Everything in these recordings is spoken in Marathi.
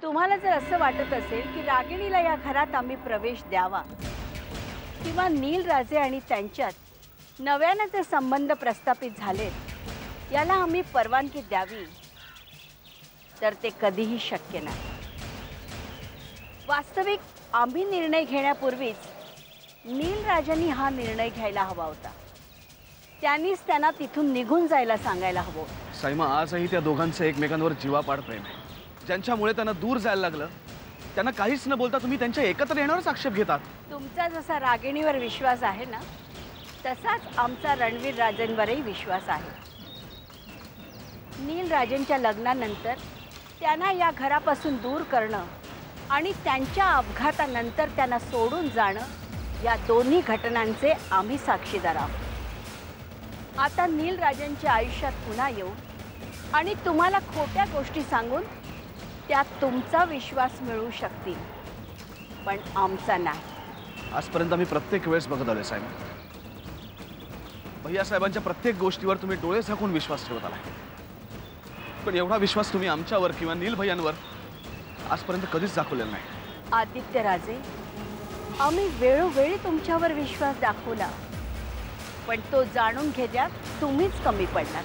तुम्हाला जर असं वाटत असेल की रागिणीला या घरात आम्ही प्रवेश द्यावा किंवा नील राजे आणि त्यांच्यात नव्याने जे संबंध प्रस्थापित झालेत याला आम्ही परवानगी द्यावी, तर ते कधीही शक्य नाही. वास्तविक आम्ही निर्णय घेण्यापूर्वीच नील राजांनी हा निर्णय घ्यायला हवा होता. त्यांनीच त्यांना तिथून निघून जायला सांगायला हवं. साईमा, आजही त्या दोघांचं एकमेकांवर जीवापाड प्रेम आहे. ज्यांच्यामुळे त्यांना दूर जायला लागलं त्यांना काहीच न बोलता तुम्ही त्यांच्या एकत्र येण्यावरच आक्षेप घेतात. तुमचा जसा रागिणीवर विश्वास आहे ना, तसाच आमचा रणवीर राजेंवरही विश्वास आहे. नील राजेंच्या लग्नानंतर त्यांना या घरापासून दूर करणं आणि त्यांच्या अपघातानंतर त्यांना सोडून जाणं या दोन्ही घटनांचे आम्ही साक्षीदार आहोत. आता नील राजांच्या आयुष्यात पुन्हा येऊन आणि तुम्हाला खोट्या गोष्टी सांगून त्यात तुमचा विश्वास मिळवू शकतील, पण आमचा नाही. आजपर्यंत आम्ही प्रत्येक वेळेस बघत आलोय साहेब. भैया साहेबांच्या प्रत्येक गोष्टीवर तुम्ही डोळे झाकून विश्वास ठेवत आलाय, पण एवढा विश्वास तुम्ही आमच्यावर किंवा नील भैयांवर आजपर्यंत कधीच दाखवलेला नाही. आदित्य राजे, आम्ही वेळोवेळी तुमच्यावर विश्वास दाखवला, पण तो जाणून घेण्यात तुम्हीच कमी पडलात.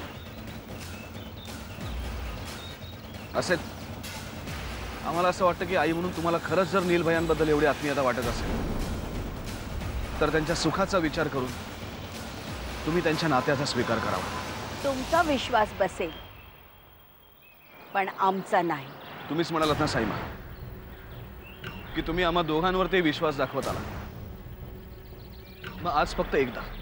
असेल, आम्हाला असं वाटतं की आई म्हणून तुम्हाला खरंच जर नील भैयांबद्दल एवढी आत्मीयता वाटत असेल तर त्यांच्या सुखाचा विचार करून तुम्ही त्यांच्या नात्याचा स्वीकार करावा. तुमचा विश्वास बसेल, पण आमचा नाही. तुम्हीच म्हणालात ना साईमा की तुम्ही आम्हा दोघांवर ते विश्वास दाखवत आला. मग आज फक्त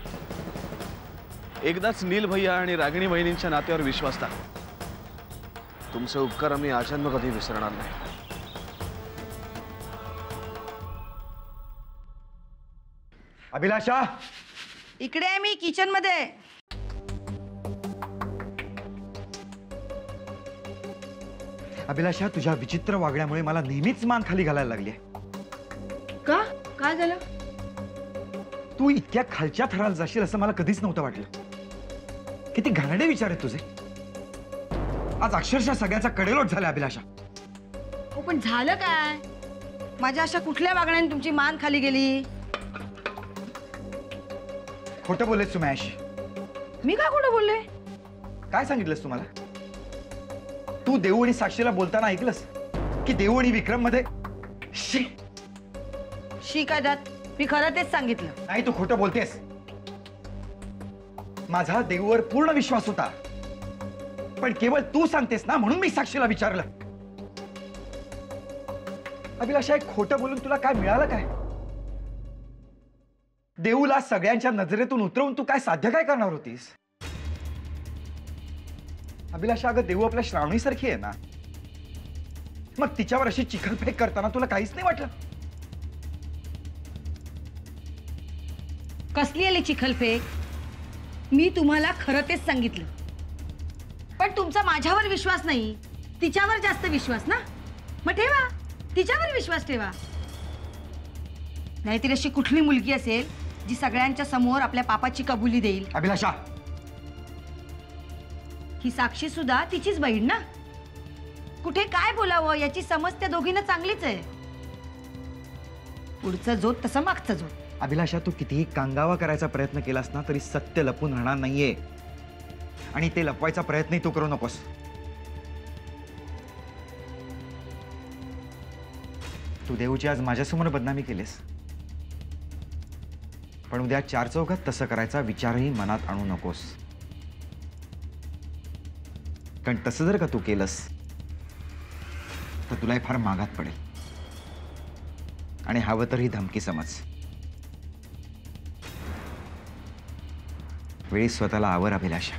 एकदाच नील भैया आणि रागिणी बहिणींच्या नात्यावर विश्वास दाखवा. तुमचे उपकार आम्ही आजन्म कधी विसरणार नाही. अभिलाषा, इकडे आहे मी किचन मध्ये. अभिलाषा, तुझ्या विचित्र वागण्यामुळे मला नेहमीच मान खाली घालायला लागली. का? काय झालं? तू इतक्या खालच्या थराला जाशील असं मला कधीच नव्हतं वाटलं. किती घाणेरडे विचार आहेत तुझे. आज अक्षरशः सगळ्याचा कडेलोट झाला अभिलाषा. हो, पण झालं काय? माझ्या अशा कुठल्या वागण्याने तुमची मान खाली गेली? खोटं बोललेस सुमॅश. मी का खोटं बोलले? काय सांगितलंस तुम्हाला? तू देऊ आणि साक्षीला बोलताना ऐकलंस की देऊ आणि विक्रम मध्ये शी काय दात? मी खरं तेच सांगितलं. नाही, तू खोटं बोलतेस. माझा देऊवर पूर्ण विश्वास होता, पण केवळ तू सांगतेस ना म्हणून मी साक्षीला विचारलं. अभिलाषा, एक खोटं बोलून तुला काय मिळालं? काय देऊला सगळ्यांच्या नजरेतून उतरवून तू काय साध्य काय करणार होतीस? अभिलाषा, अगं देऊ आपल्या श्रावणीसारखी आहे ना, मग तिच्यावर अशी चिखलफेक करताना तुला काहीच नाही वाटलं? कसली आली चिखलफेक? मी तुम्हाला खरं तेच सांगितलं, पण तुमचा माझ्यावर विश्वास नाही, तिच्यावर जास्त विश्वास ना. मग ठेवा, तिच्यावर विश्वास ठेवा. नाहीतर अशी कुठली मुलगी असेल जी सगळ्यांच्या समोर आपल्या पापाची कबुली देईल? अभिलाषा, ही साक्षी सुद्धा तिचीच बहीण ना. कुठे काय बोलावं याची समज त्या दोघींना चांगलीच आहे. पुढचं जोत तसं मागचं जोत. अभिलाषा, तू कितीही कांगावा करायचा प्रयत्न केलास ना तरी सत्य लपून राहणार नाहीये, आणि ते लपवायचा प्रयत्नही तू करू नकोस. तू देऊची आज माझ्यासमोर बदनामी केलीस, पण उद्या चार चौघात तसं करायचा विचारही मनात आणू नकोस. कारण तसं जर का तू केलंस तर तुलाही फार मागात पडेल, आणि हवं तर ही धमकी समज. वेळी स्वतःला आवर अभिलाषा.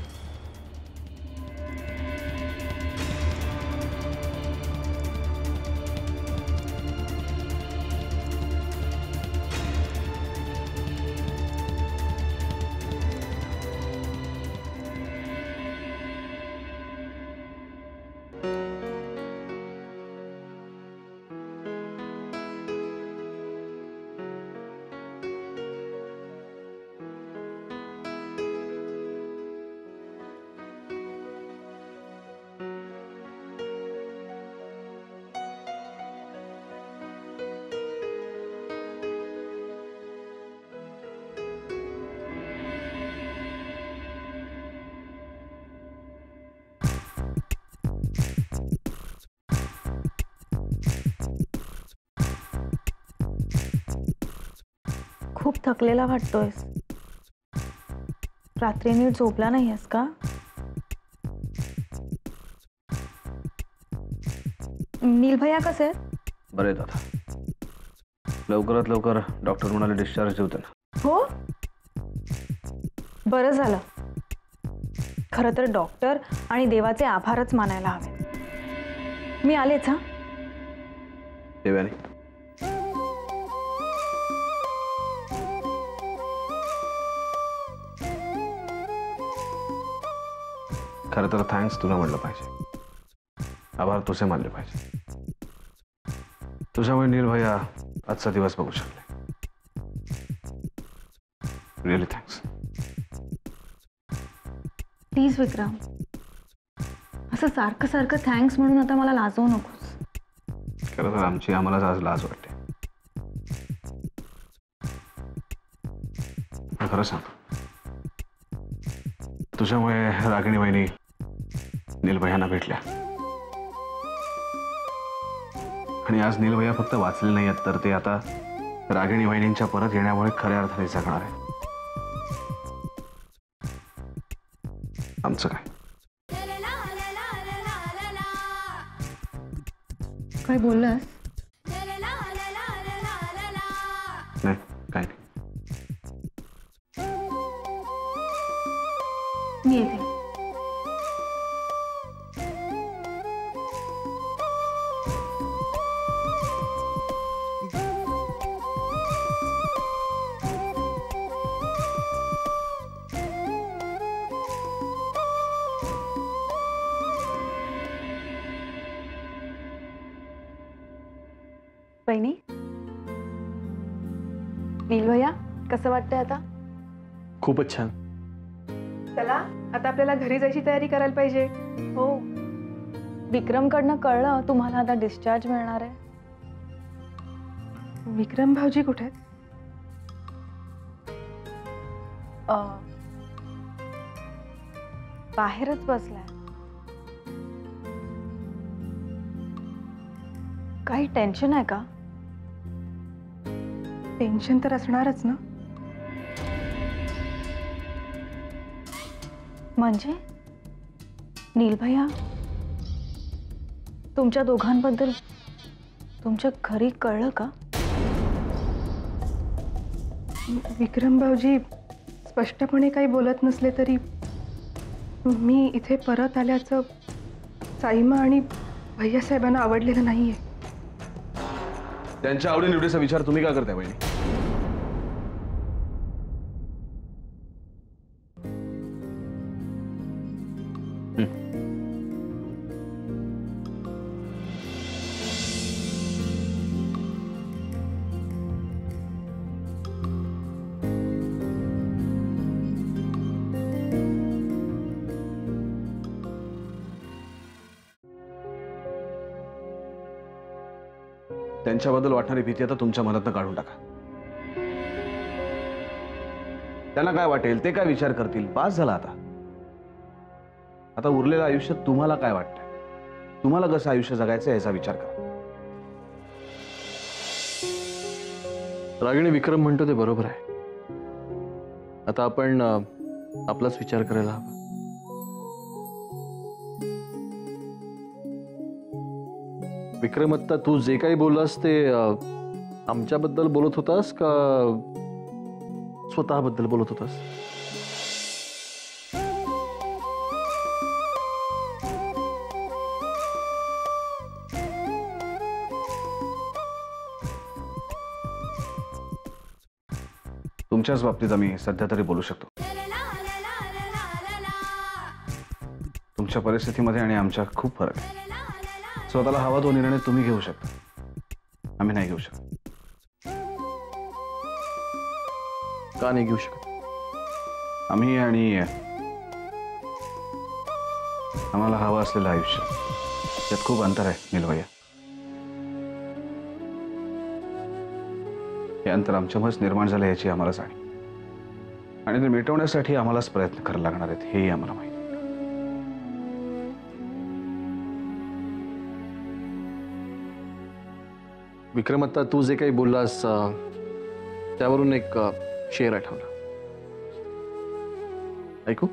खूप थकलेला वाटतोयस. रात्री नीट झोपला नाहीयेस का? नील भैया कसे आहेत? बरे आहेत आता. लवकरात लवकर डॉक्टर म्हणाले डिस्चार्ज देऊ त्यांना. हो, बरं झालं. खरं तर डॉक्टर आणि देवाचे आभारच मानायला हवे. मी आलेच हा. देव्याने खरं तर थँक्स तुला म्हणलं पाहिजे. आभार तुझे मानले पाहिजे. तुझ्यामुळे नील भैया आजचा दिवस बघू शकले. Really thanks. प्लीज विक्रम, असं सारखं सारखं थँक्स म्हणून आता मला लाजवू नकोस. खरं तर आम्हालाच आज लाज वाटते. पण खरं सांग, तुझ्यामुळे रागिणी वहिनी नील भैयांना भेटल्या. आणि आज नील भैया फक्त वाचले नाही आहेत, तर ते आता रागिणी वहिनींच्या परत येण्यामुळे खऱ्या अर्थाने जगणार आहे. आमचं काय? काय बोललास? नाही, काय नाही. मी येते. बहिणी, नील भैया कसं वाटतंय आता? खूपच छान. चला आता आपल्याला घरी जायची तयारी करायला पाहिजे. हो, विक्रमकडनं कळलं तुम्हाला आता डिस्चार्ज मिळणार आहे. विक्रम भाऊजी कुठे आहेत? बाहेरच बसलाय. काही टेन्शन आहे का? टेन्शन तर असणारच ना. म्हणजे नील भैया, तुमच्या दोघांबद्दल तुमच्या घरी कळलं का? विक्रम भाऊजी स्पष्टपणे काही बोलत नसले तरी मी इथे परत आल्याचं साईमा आणि भैयासाहेबांना आवडलेलं नाहीये. त्यांच्या आवडीनिवडीचा विचार तुम्ही का करताय बहिणी? त्यांच्याबद्दल वाटणारी भीती आता तुमच्या मनातनं काढून टाका. त्यांना काय वाटेल, ते काय विचार करतील, बास झाला आता. आता उरलेलं आयुष्य तुम्हाला काय वाटतंय, तुम्हाला कसं आयुष्य जगायचं याचा विचार करा. रागिणी, विक्रम म्हणतो ते बरोबर आहे. आता आपण आपलाच विचार करायला हवा. विक्रम, आत्ता तू जे काही बोललास ते आमच्याबद्दल बोलत होतास का स्वतःबद्दल बोलत होतास? तुमच्याच बाबतीत आम्ही सध्या तरी बोलू शकतो. तुमच्या परिस्थितीमध्ये आणि आमच्या खूप फरक आहे. स्वतःला हवा तो निर्णय तुम्ही घेऊ शकता, आम्ही नाही घेऊ शकत. का नाही घेऊ शकत? आम्ही आणि आम्हाला हवं असलेलं आयुष्य त्यात खूप अंतर आहे नील भैया. हे अंतर आमच्यामुळेच निर्माण झालं याची आम्हाला जाणीव, आणि ते मिटवण्यासाठी आम्हालाच प्रयत्न करायला लागणार आहेत हेही आम्हाला माहिती. विक्रम, आता तू जे काही बोललास त्यावरून एक शेर आठवला. ऐकू?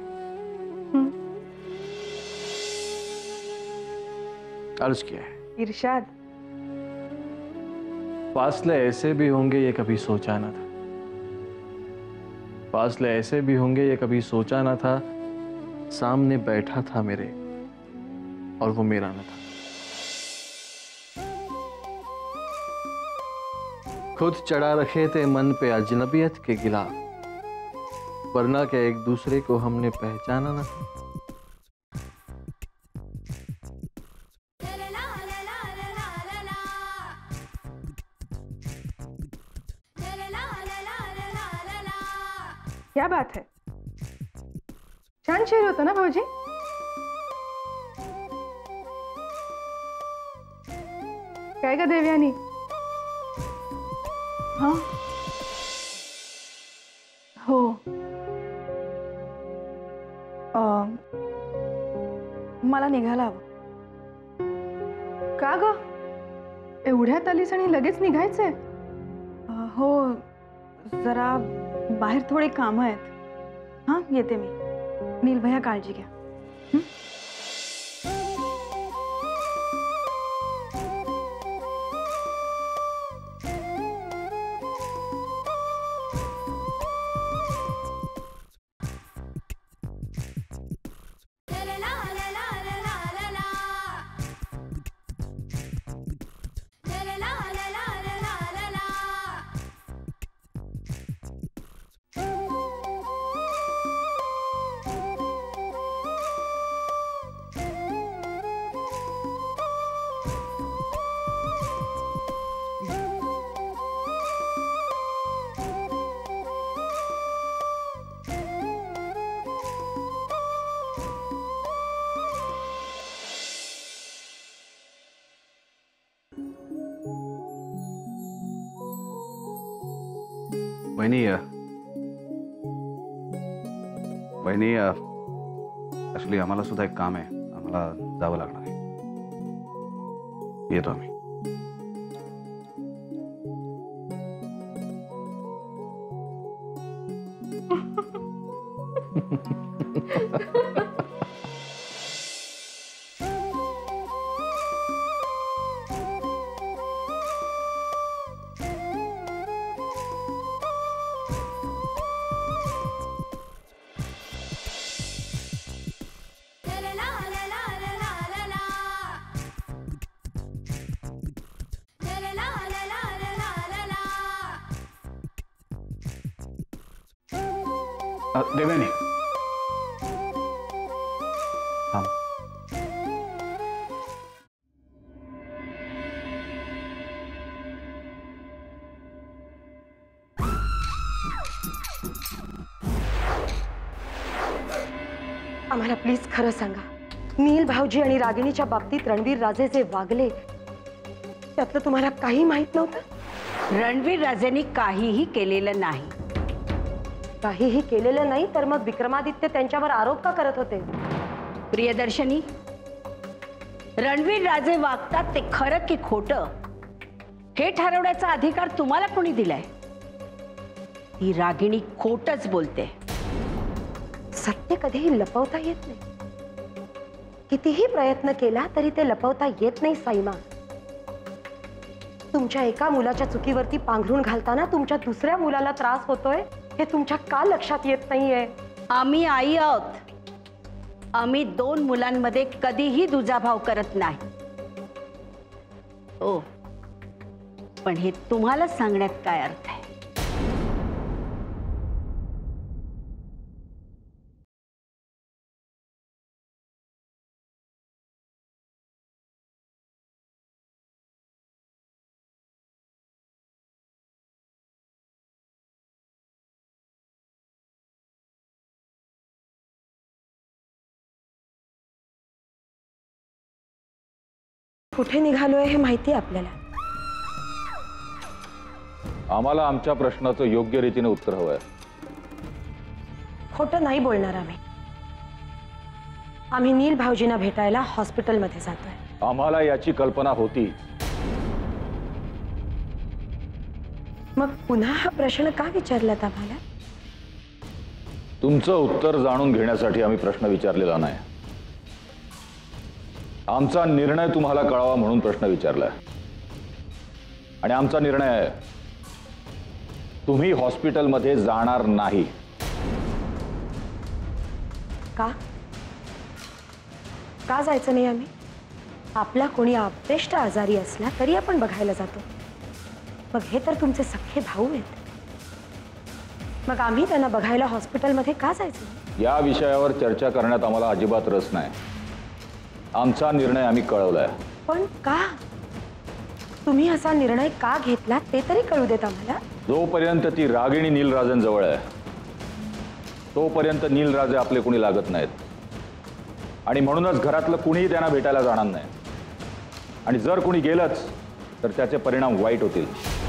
अर्ज किया है. इरशाद. फासले ऐसे भी होंगे ये कभी सोचा ना था. फासले ऐसे भी होंगे ये कभी सोचा ना था. सामने बैठा था मेरे और वो मेरा न था. खुद चढ़ा रखे थे मन पे अजनबियत के गिलाफ, वरना क्या एक दूसरे को हमने पहचाना ना था. क्या बात है, छान शेर होता ना भाऊजी. काय ग देवयानी? हाँ हो. मला निघायला हवं. का ग, एवढ्यात आलीस आणि लगेच निघायचंय? हो, जरा बाहेर थोडी कामं आहेत. हां, येते मी. नील भैया काळजी घ्या. वहिनी, ऍक्च्युली आम्हाला सुद्धा एक काम आहे. आम्हाला जावं लागणार आहे. येतो आम्ही. देवयानी, थांब. आम्हाला प्लीज खरं सांगा, नील भाऊजी आणि रागिणीच्या बाबतीत रणवीर राजे जे वागले त्यातलं तुम्हाला काही माहित नव्हतं? रणवीर राजेंनी काहीही केलेलं नाही. काहीही केलेलं नाही तर मग विक्रमादित्य त्यांच्यावर आरोप का करत होते? प्रियदर्शनी, रणवीर राजे वागतात ते खरं की खोटं हे ठरवण्याचा अधिकार तुम्हाला कोणी दिलाय? ती रागिणी खोटच बोलते. सत्य कधीही लपवता येत नाही. कितीही प्रयत्न केला तरी ते लपवता येत नाही साईमा. तुमच्या एका मुलाच्या चुकीवरती पांघरून घालताना तुमच्या दुसऱ्या मुलाला त्रास होतोय हे तुमच्या का लक्षात येत नाहीये? आम्ही आई आहोत. आम्ही 2 मुलांमध्ये कधीही दुजाभाव करत नाही. हो, पण हे तुम्हाला सांगण्यात काय अर्थ आहे? कुठे निघालोय हे माहिती आहे आपल्याला. आम्हाला आमच्या प्रश्नाचं योग्य रीतीने उत्तर हवंय. खोटं नाही बोलणार आम्ही. आम्ही नील भाऊजींना भेटायला हॉस्पिटलमध्ये जातोय. आम्हाला याची कल्पना होती, मग पुन्हा हा प्रश्न का विचारलात आम्हाला? तुमचं उत्तर जाणून घेण्यासाठी आम्ही प्रश्न विचारलेला नाही. आमचा निर्णय तुम्हाला कळावा म्हणून प्रश्न विचारलाय. आणि आमचा निर्णय आहे, तुम्ही हॉस्पिटलमध्ये जाणार नाही. का? का जायचं नाही आम्ही? आपला कोणी अपदेष्ट आजारी असला तरी आपण बघायला जातो. मग हे तर तुमचे सख्खे भाऊ आहेत. मग आम्ही त्यांना बघायला हॉस्पिटलमध्ये का जायचं? या विषयावर चर्चा करण्यात आम्हाला अजिबात रस नाही. आमचा निर्णय आम्ही कळवलाय. पण का? तुम्ही असा निर्णय का घेतला ते तरी कळू देत आम्हाला. जोपर्यंत ती रागिणी नीलराजेंजवळ आहे तोपर्यंत नीलराजे आपले कुणी लागत नाहीत. आणि म्हणूनच घरातलं कुणीही त्यांना भेटायला जाणार नाही. आणि जर कुणी गेलंच तर त्याचे परिणाम वाईट होतील.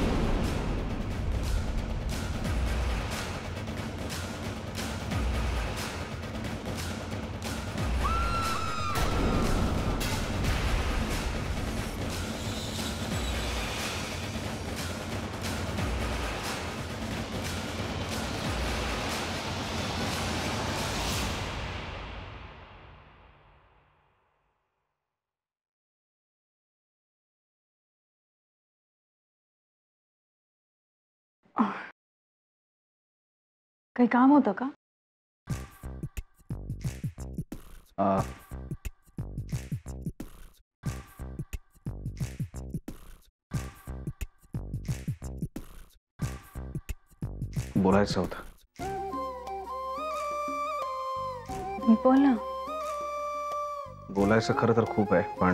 काही काम होतं का? बोलायचं होतं. बोल ना. बोलायचं खरं तर खूप आहे, पण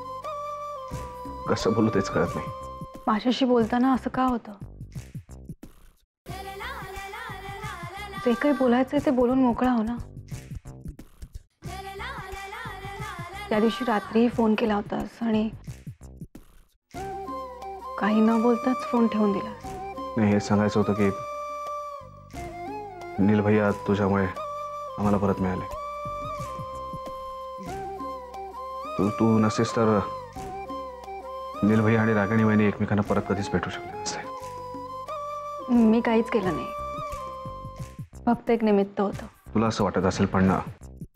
कसं बोलू तेच कळत नाही. माझ्याशी बोलताना असं का होतं? जे काही बोलायचंय ते बोलून मोकळा हो ना. त्या दिवशी रात्री फोन केला होतास आणि काही न बोलताच फोन ठेवून दिलास. नाही, हे सांगायचं होतं की नील भैया तुझ्यामुळे आम्हाला परत मिळाले. तू नसेस तर नील भैया आणि रागिणी वहिनी एकमेकांना परत कधीच भेटू शकले नसते. मी काहीच केलं नाही, फक्त एक निमित्त होतं. तुला असं वाटत असेल, पण ना,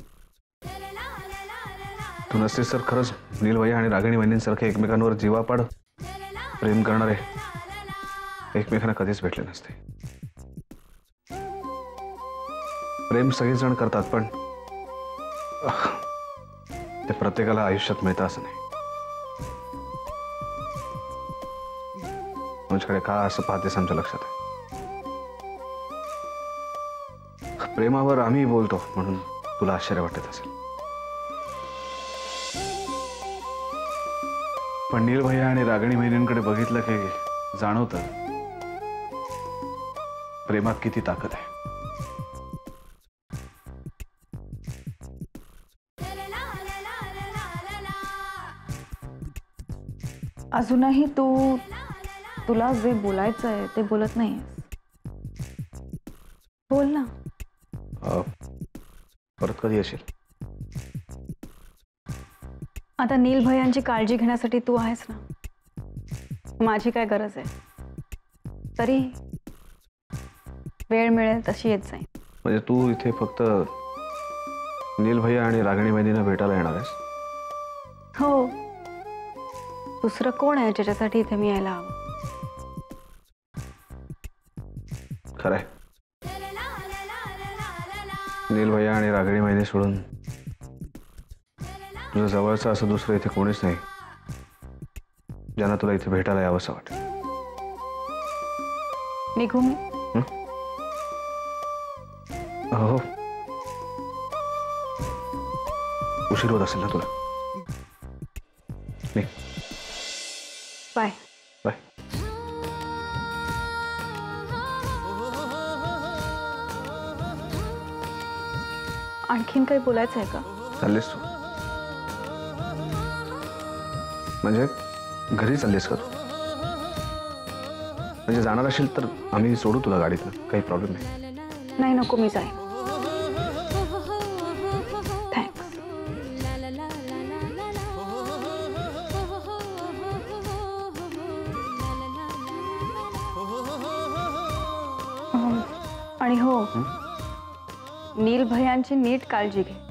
तू नसतेस तर खरंच नील भैया आणि रागिणी वहिनींसारखे एकमेकांवर जीवापाड प्रेम करणारे एकमेकांना कधीच भेटले नसते. प्रेम सगळेजण करतात, पण ते प्रत्येकाला आयुष्यात मिळतं असं नाही. तुमच्याकडे का असं पाहतेस आमच्या लक्षात आहे. प्रेमावर आम्ही बोलतो म्हणून तुला आश्चर्य वाटत असेल, पण नील भैया आणि रागिणी वहिनींकडे बघितलं की जाणवतं प्रेमात किती ताकद आहे. अजूनही तुला जे बोलायचं आहे ते बोलत नाहीयेस. बोल ना. परत कधी येशील? आता नील भैयांची काळजी घेण्यासाठी तू आहेस ना. माझी काय गरज आहे? तरी वेळ मिळेल तशी येत जाईन. म्हणजे तू इथे फक्त नील भैया आणि रागिणी वहिनींना भेटायला येणार आहेस? हो. दुसरं कोण आहे ज्याच्यासाठी इथे मी यायला हवं? खरंय, नील भैया आणि रागिणी वहिनी सोडून तुझं जवळचं असं दुसरं इथे कोणीच नाही ज्यांना तुला इथे भेटायला यावंसं वाटत. निघू मी? हो, उशीर होत असेल ना तुला. निघ. बाय. बाय. आणखीन काही बोलायचं आहे का? चाललीस तू? म्हणजे घरी चाललीस का तू? म्हणजे जाणार असेल तर आम्ही सोडू तुला गाडीतनं, काही प्रॉब्लेम नाही. नाही, नको, मी जाईन. थँक्स. आणि हो नील भयांची नीट काळजी घे.